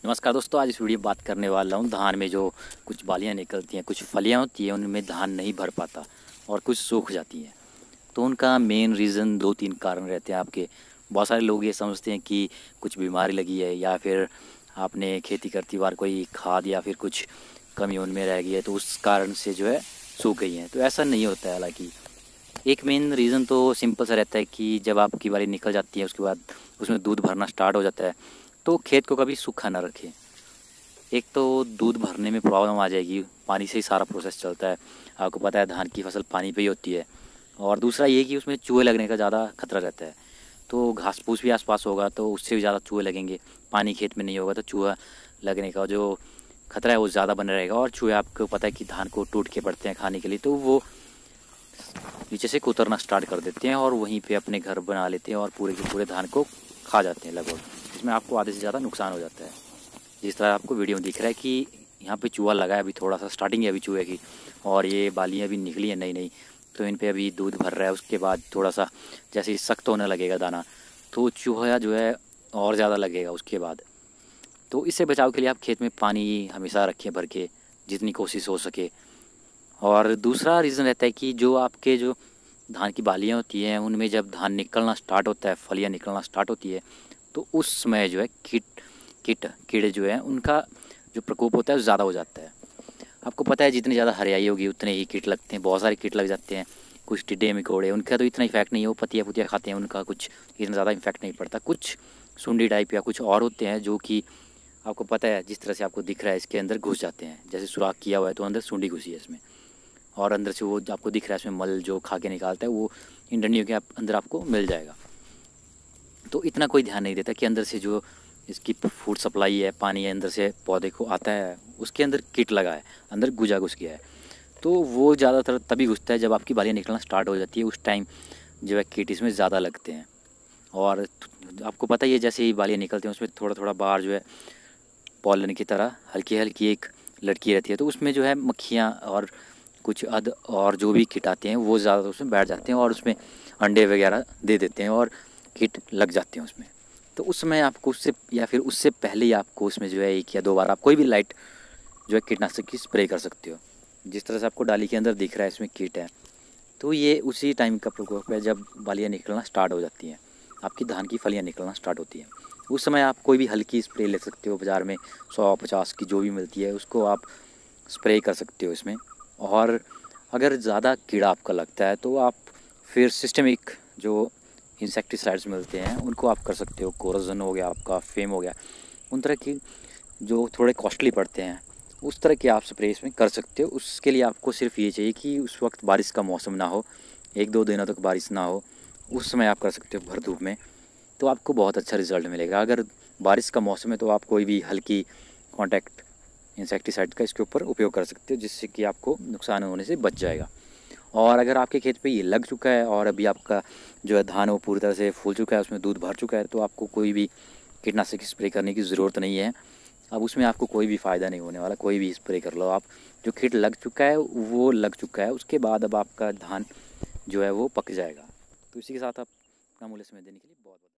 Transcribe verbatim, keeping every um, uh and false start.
नमस्कार दोस्तों, आज इस वीडियो में बात करने वाला हूँ धान में जो कुछ बालियाँ निकलती हैं, कुछ फलियाँ होती हैं, उनमें धान नहीं भर पाता और कुछ सूख जाती हैं। तो उनका मेन रीज़न दो तीन कारण रहते हैं आपके। बहुत सारे लोग ये समझते हैं कि कुछ बीमारी लगी है या फिर आपने खेती करती बार कोई खाद या फिर कुछ कमी उनमें रह गई है, तो उस कारण से जो है सूख गई हैं। तो ऐसा नहीं होता है। हालाँकि एक मेन रीज़न तो सिंपल सा रहता है कि जब आपकी बारी निकल जाती है, उसके बाद उसमें दूध भरना स्टार्ट हो जाता है, तो खेत को कभी सूखा ना रखें। एक तो दूध भरने में प्रॉब्लम आ जाएगी, पानी से ही सारा प्रोसेस चलता है। आपको पता है धान की फसल पानी पे ही होती है। और दूसरा ये कि उसमें चूहे लगने का ज़्यादा खतरा रहता है। तो घास फूस भी आसपास होगा तो उससे भी ज़्यादा चूहे लगेंगे। पानी खेत में नहीं होगा तो चूहा लगने का जो खतरा है वो ज़्यादा बना रहेगा। और चूहे आपको पता है कि धान को टूट के पड़ते हैं खाने के लिए, तो वो नीचे से कुतरना स्टार्ट कर देते हैं और वहीं पे अपने घर बना लेते हैं और पूरे के पूरे धान को खा जाते हैं लगभग। इसमें आपको आधे से ज़्यादा नुकसान हो जाता है। जिस तरह आपको वीडियो में दिख रहा है कि यहाँ पे चूहा लगा है, अभी थोड़ा सा स्टार्टिंग है अभी चूहे की, और ये बालियाँ भी निकली हैं नई नई, तो इन पे अभी दूध भर रहा है। उसके बाद थोड़ा सा जैसे ही सख्त होने लगेगा दाना, तो चूहा जो है और ज़्यादा लगेगा उसके बाद। तो इससे बचाव के लिए आप खेत में पानी हमेशा रखें भर के, जितनी कोशिश हो सके। और दूसरा रीज़न रहता है कि जो आपके जो धान की बालियाँ होती हैं, उनमें जब धान निकलना स्टार्ट होता है, फलियाँ निकलना स्टार्ट होती है, तो उस समय जो है कीट कीट कीड़े जो हैं उनका जो प्रकोप होता है वो ज़्यादा हो जाता है। आपको पता है जितनी ज़्यादा हरियाली होगी उतने ही कीट लगते हैं, बहुत सारे कीट लग जाते हैं। कुछ टिड्डे मकोड़े, उनका तो इतना इफेक्ट नहीं है, वो पतिया पुतिया खाते हैं, उनका कुछ इतना ज़्यादा इफेक्ट नहीं पड़ता। कुछ सुंडी टाइप या कुछ और होते हैं जो कि आपको पता है जिस तरह से आपको दिख रहा है इसके अंदर घुस जाते हैं। जैसे सुराख किया हुआ है तो अंदर सुंडी घुसी है इसमें, और अंदर से वो आपको दिख रहा है इसमें मल जो खा के निकालता है वो इन डंडियों के अंदर आपको मिल जाएगा। तो इतना कोई ध्यान नहीं देता कि अंदर से जो इसकी फूड सप्लाई है, पानी है, अंदर से पौधे को आता है, उसके अंदर कीट लगा है, अंदर गुजा घुस गया है। तो वो ज़्यादातर तभी घुसता है जब आपकी बालियाँ निकलना स्टार्ट हो जाती है, उस टाइम जो है कीट इसमें ज़्यादा लगते हैं। और आपको पता ही है जैसे ही बालियाँ निकलती हैं उसमें थोड़ा थोड़ा बाहर जो है पॉलन की तरह हल्की हल्की एक लड़की रहती है, तो उसमें जो है मक्खियाँ और कुछ अद और जो भी कीट आते हैं वो ज़्यादा उसमें बैठ जाते हैं और उसमें अंडे वगैरह दे देते हैं और कीट लग जाते हैं उसमें। तो उस समय आपको उससे या फिर उससे पहले ही आपको उसमें जो है एक या दो बार आप कोई भी लाइट जो है कीटनाशक की स्प्रे कर सकते हो। जिस तरह से आपको डाली के अंदर दिख रहा है इसमें कीट है, तो ये उसी टाइम का प्रकोप है जब बालियाँ निकलना स्टार्ट हो जाती हैं, आपकी धान की फलियाँ निकलना स्टार्ट होती हैं। उस समय आप कोई भी हल्की स्प्रे ले सकते हो, बाज़ार में सौ पचास की जो भी मिलती है उसको आप स्प्रे कर सकते हो इसमें। और अगर ज़्यादा कीड़ा आपका लगता है तो आप फिर सिस्टमिक जो इंसेक्टिसाइड्स मिलते हैं उनको आप कर सकते हो। कोराजन हो गया आपका, फेम हो गया, उन तरह की जो थोड़े कॉस्टली पड़ते हैं उस तरह के आप स्प्रे इसमें कर सकते हो। उसके लिए आपको सिर्फ ये चाहिए कि उस वक्त बारिश का मौसम ना हो, एक दो दिनों तक बारिश ना हो, उस समय आप कर सकते हो भर धूप में, तो आपको बहुत अच्छा रिज़ल्ट मिलेगा। अगर बारिश का मौसम है तो आप कोई भी हल्की कॉन्टैक्ट इंसेक्टिसाइड का इसके ऊपर उपयोग कर सकते हो, जिससे कि आपको नुकसान होने से बच जाएगा। और अगर आपके खेत पे ये लग चुका है और अभी आपका जो है धान वो पूरी तरह से फूल चुका है, उसमें दूध भर चुका है, तो आपको कोई भी कीटनाशक स्प्रे करने की ज़रूरत नहीं है। अब उसमें आपको कोई भी फ़ायदा नहीं होने वाला, कोई भी स्प्रे कर लो आप। जो कीट लग चुका है वो लग चुका है, उसके बाद अब आपका धान जो है वो पक जाएगा। तो इसी के साथ आप अपना मूल्य समय देने के लिए बहुत बहुत